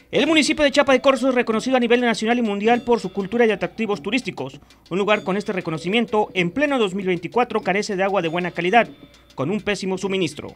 El municipio de Chiapa de Corzo es reconocido a nivel nacional y mundial por su cultura y atractivos turísticos. Un lugar con este reconocimiento, en pleno 2024, carece de agua de buena calidad, con un pésimo suministro.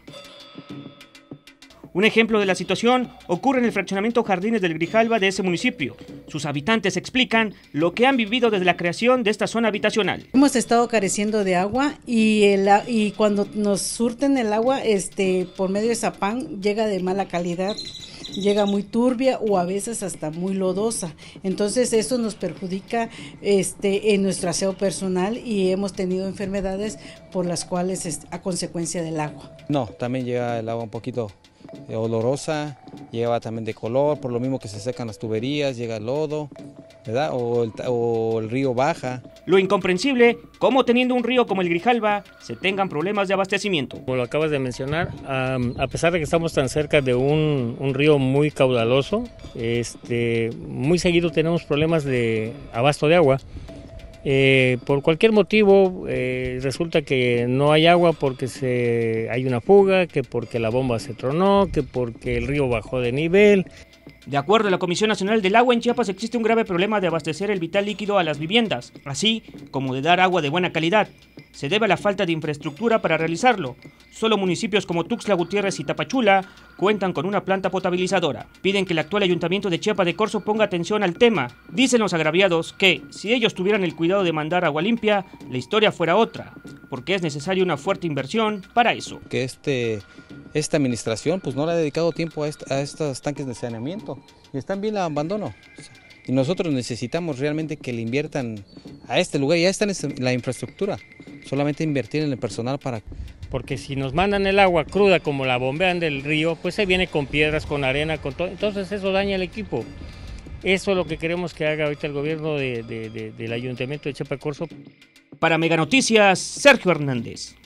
Un ejemplo de la situación ocurre en el fraccionamiento Jardines del Grijalva de ese municipio. Sus habitantes explican lo que han vivido desde la creación de esta zona habitacional. Hemos estado careciendo de agua y cuando nos surten el agua por medio de zapán llega de mala calidad, llega muy turbia o a veces hasta muy lodosa. Entonces eso nos perjudica en nuestro aseo personal y hemos tenido enfermedades por las cuales a consecuencia del agua. No, también llega el agua un poquito olorosa, llegaba también de color, por lo mismo que se secan las tuberías, llega el lodo, ¿verdad? O el río baja. Lo incomprensible, cómo teniendo un río como el Grijalva, se tengan problemas de abastecimiento. Como lo acabas de mencionar, a pesar de que estamos tan cerca de un río muy caudaloso, muy seguido tenemos problemas de abasto de agua. Por cualquier motivo resulta que no hay agua porque hay una fuga, que porque la bomba se tronó, que porque el río bajó de nivel. De acuerdo a la Comisión Nacional del Agua, en Chiapas existe un grave problema de abastecer el vital líquido a las viviendas, así como de dar agua de buena calidad. Se debe a la falta de infraestructura para realizarlo. Solo municipios como Tuxtla Gutiérrez y Tapachula cuentan con una planta potabilizadora. Piden que el actual ayuntamiento de Chiapa de Corzo ponga atención al tema. Dicen los agraviados que, si ellos tuvieran el cuidado de mandar agua limpia, la historia fuera otra, porque es necesaria una fuerte inversión para eso. Que esta administración pues no le ha dedicado tiempo a estos tanques de saneamiento y están bien la abandono. Y nosotros necesitamos realmente que le inviertan a este lugar, ya está en la infraestructura, solamente invertir en el personal para... Porque si nos mandan el agua cruda como la bombean del río, pues se viene con piedras, con arena, con todo, entonces eso daña el equipo. Eso es lo que queremos que haga ahorita el gobierno del Ayuntamiento de Chiapa de Corzo. Para Mega Noticias, Sergio Hernández.